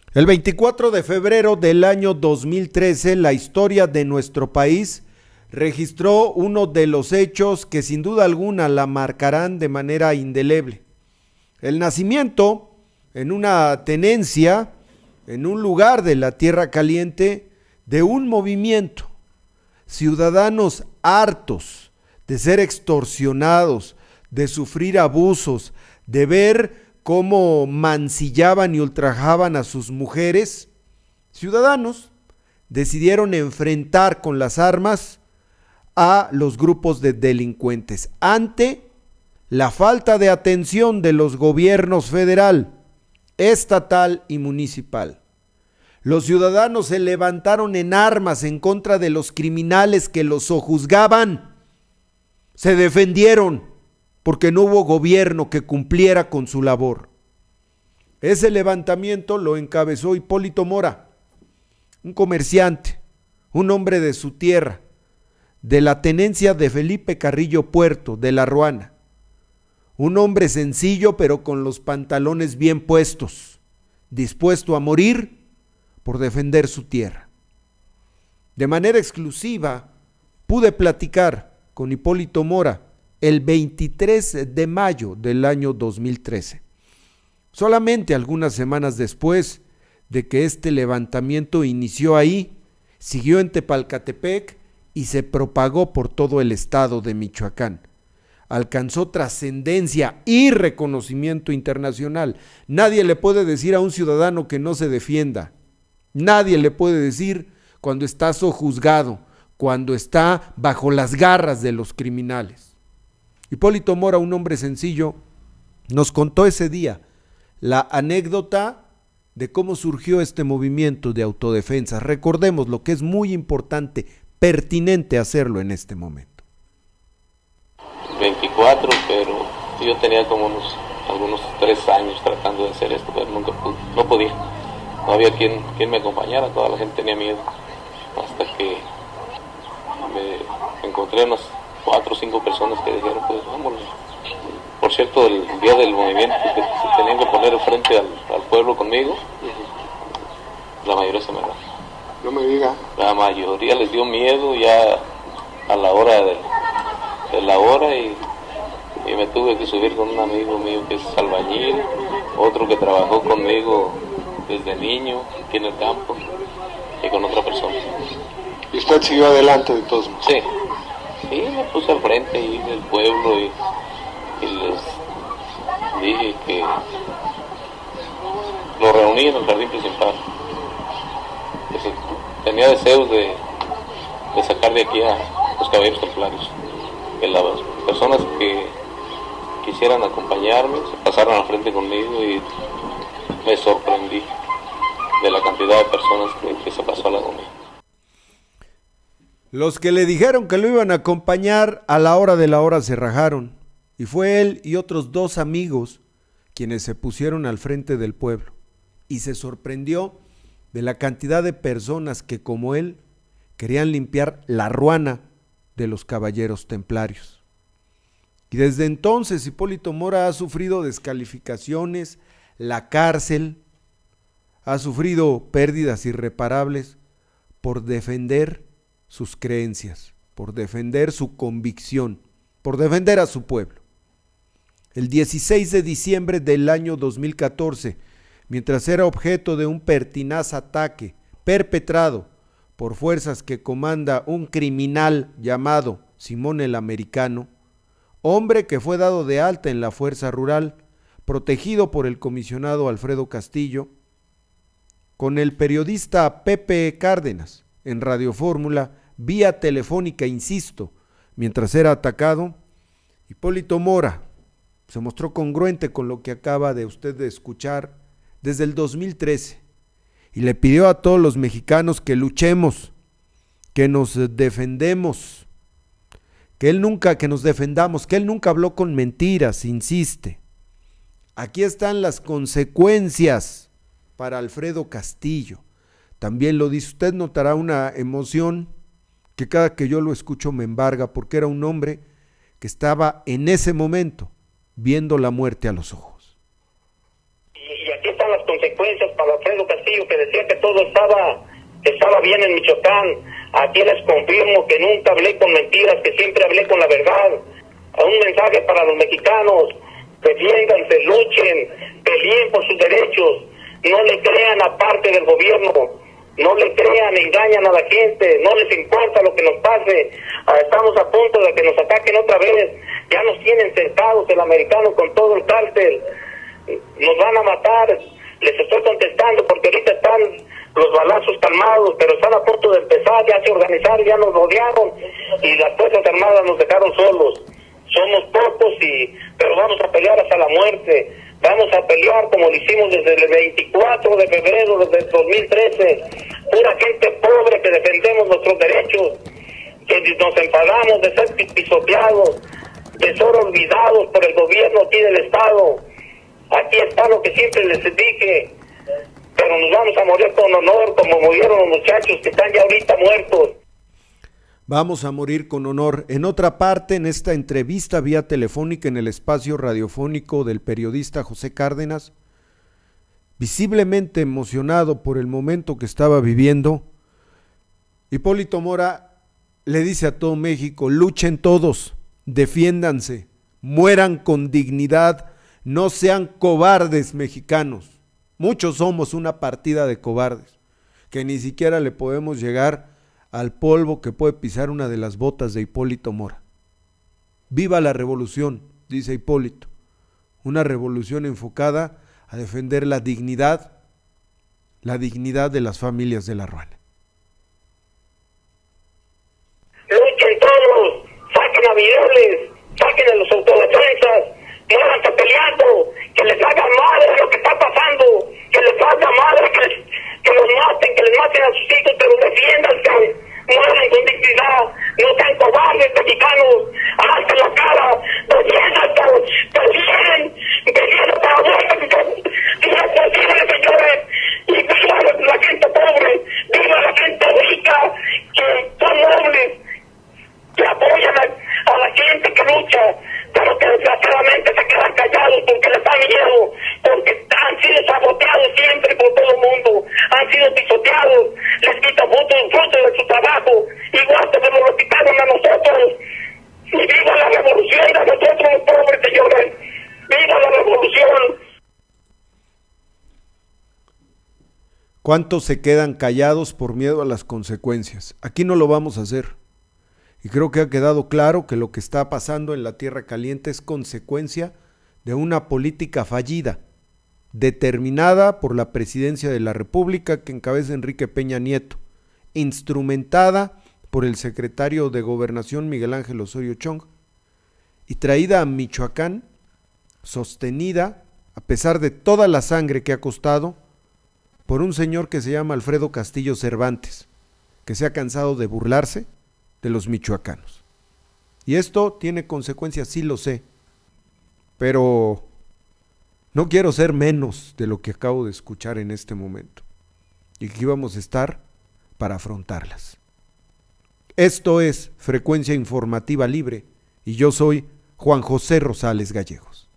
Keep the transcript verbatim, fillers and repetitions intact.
El veinticuatro de febrero del año dos mil trece, la historia de nuestro país registró uno de los hechos que sin duda alguna la marcarán de manera indeleble. El nacimiento en una tenencia, en un lugar de la Tierra Caliente, de un movimiento, ciudadanos hartos de ser extorsionados, de sufrir abusos, de ver cómo mancillaban y ultrajaban a sus mujeres. Ciudadanos decidieron enfrentar con las armas a los grupos de delincuentes ante la falta de atención de los gobiernos federal, estatal y municipal. Los ciudadanos se levantaron en armas en contra de los criminales que los sojuzgaban. Se defendieron porque no hubo gobierno que cumpliera con su labor. Ese levantamiento lo encabezó Hipólito Mora, un comerciante, un hombre de su tierra, de la tenencia de Felipe Carrillo Puerto, de La Ruana. Un hombre sencillo pero con los pantalones bien puestos, dispuesto a morir por defender su tierra. De manera exclusiva pude platicar con Hipólito Mora el veintitrés de mayo del año dos mil trece, solamente algunas semanas después de que este levantamiento inició ahí, siguió en Tepalcatepec y se propagó por todo el estado de Michoacán. Alcanzó trascendencia y reconocimiento internacional. Nadie le puede decir a un ciudadano que no se defienda. Nadie le puede decir cuando está sojuzgado, cuando está bajo las garras de los criminales. Hipólito Mora, un hombre sencillo, nos contó ese día la anécdota de cómo surgió este movimiento de autodefensa. Recordemos lo que es muy importante, pertinente hacerlo en este momento. veinticuatro, pero yo tenía como unos algunos tres años tratando de hacer esto, pero nunca pude, no podía. No había quien, quien me acompañara, toda la gente tenía miedo. Hasta que me encontré unas cuatro o cinco personas que dijeron, pues vámonos. Por cierto, el día del movimiento que se tenían que poner frente al, al pueblo conmigo, la mayoría se me va. No me diga. La mayoría les dio miedo ya a la hora de, de la hora y, y me tuve que subir con un amigo mío que es albañil, otro que trabajó conmigo desde niño aquí en el campo y con otra persona. ¿Y usted siguió adelante de todos modos? Sí. Sí, me puse al frente ahí del pueblo y, y les dije que lo reuní en el jardín principal. Que se, tenía deseos de, de sacar de aquí a los caballeros templarios. Que las personas que quisieran acompañarme se pasaran al frente conmigo y me sorprendí de la cantidad de personas que, que se pasó al lado mío. Los que le dijeron que lo iban a acompañar a la hora de la hora se rajaron, y fue él y otros dos amigos quienes se pusieron al frente del pueblo, y se sorprendió de la cantidad de personas que como él querían limpiar la ruana de los caballeros templarios. Y desde entonces Hipólito Mora ha sufrido descalificaciones, la cárcel, ha sufrido pérdidas irreparables por defender sus creencias, por defender su convicción, por defender a su pueblo. El dieciséis de diciembre del año dos mil catorce, mientras era objeto de un pertinaz ataque perpetrado por fuerzas que comanda un criminal llamado Simón el Americano, hombre que fue dado de alta en la Fuerza Rural, protegido por el comisionado Alfredo Castillo, con el periodista Pepe Cárdenas, en Radio Fórmula, vía telefónica, insisto, mientras era atacado, Hipólito Mora se mostró congruente con lo que acaba de usted de escuchar desde el dos mil trece y le pidió a todos los mexicanos que luchemos, que nos defendemos, que él nunca, que nos defendamos, que él nunca habló con mentiras, insiste. Aquí están las consecuencias para Alfredo Castillo. También lo dice, usted notará una emoción que cada que yo lo escucho me embarga, porque era un hombre que estaba en ese momento viendo la muerte a los ojos. Y, y aquí están las consecuencias para Alfredo Castillo, que decía que todo estaba, que estaba bien en Michoacán. Aquí les confirmo que nunca hablé con mentiras, que siempre hablé con la verdad. Un mensaje para los mexicanos: defiéndanse, luchen, peleen por sus derechos, no le crean a parte del gobierno, no le crean, engañan a la gente, no les importa lo que nos pase. Estamos a punto de que nos ataquen otra vez, ya nos tienen cercados el americano con todo el cártel, nos van a matar. Les estoy contestando porque ahorita están los balazos calmados, pero están a punto de empezar, ya se organizaron, ya nos rodearon y las Fuerzas Armadas nos dejaron solos. Somos pocos, y pero vamos a pelear hasta la muerte. Vamos a pelear como lo hicimos desde el veinticuatro de febrero del dos mil trece. Pura gente pobre que defendemos nuestros derechos, que nos enfadamos de ser pisoteados, de ser olvidados por el gobierno aquí del Estado. Aquí está lo que siempre les dije, pero nos vamos a morir con honor, como murieron los muchachos que están ya ahorita muertos. Vamos a morir con honor. En otra parte, en esta entrevista vía telefónica en el espacio radiofónico del periodista José Cárdenas, visiblemente emocionado por el momento que estaba viviendo, Hipólito Mora le dice a todo México: luchen todos, defiéndanse, mueran con dignidad, no sean cobardes mexicanos. Muchos somos una partida de cobardes, que ni siquiera le podemos llegar al polvo que puede pisar una de las botas de Hipólito Mora. Viva la revolución, dice Hipólito, una revolución enfocada a defender la dignidad, la dignidad de las familias de la Ruana. Luchen todos, saquen a Videles, saquen a los autodefensas, muéranse peleando, que les haga madre lo que está pasando, que les haga madre que les que los maten, que les maten a sus hijos, pero defiéndanse, mueran con dignidad, no sean cobardes mexicanos, hazte la cara, defiéndanse, peleen, peleen hasta la muerte, si es posible, señores, y viva la gente pobre, viva la gente rica, que son nobles, que apoyan a, a la gente que lucha, pero que desgraciadamente se quedan callados porque les da miedo, porque han sido saboteados siempre por todo el mundo, han sido pisoteados, les quita fruto, fruto de su trabajo, igual que nos lo quitaron a nosotros. Y viva la revolución de nosotros los pobres, señores, viva la revolución. ¿Cuántos se quedan callados por miedo a las consecuencias? Aquí no lo vamos a hacer. Y creo que ha quedado claro que lo que está pasando en la Tierra Caliente es consecuencia de una política fallida, determinada por la presidencia de la República que encabeza Enrique Peña Nieto, instrumentada por el secretario de Gobernación Miguel Ángel Osorio Chong y traída a Michoacán, sostenida, a pesar de toda la sangre que ha costado, por un señor que se llama Alfredo Castillo Cervantes, que se ha cansado de burlarse de los michoacanos. Y esto tiene consecuencias, sí lo sé, pero no quiero ser menos de lo que acabo de escuchar en este momento, y aquí vamos a estar para afrontarlas. Esto es Frecuencia Informativa Libre, y yo soy Juan José Rosales Gallegos.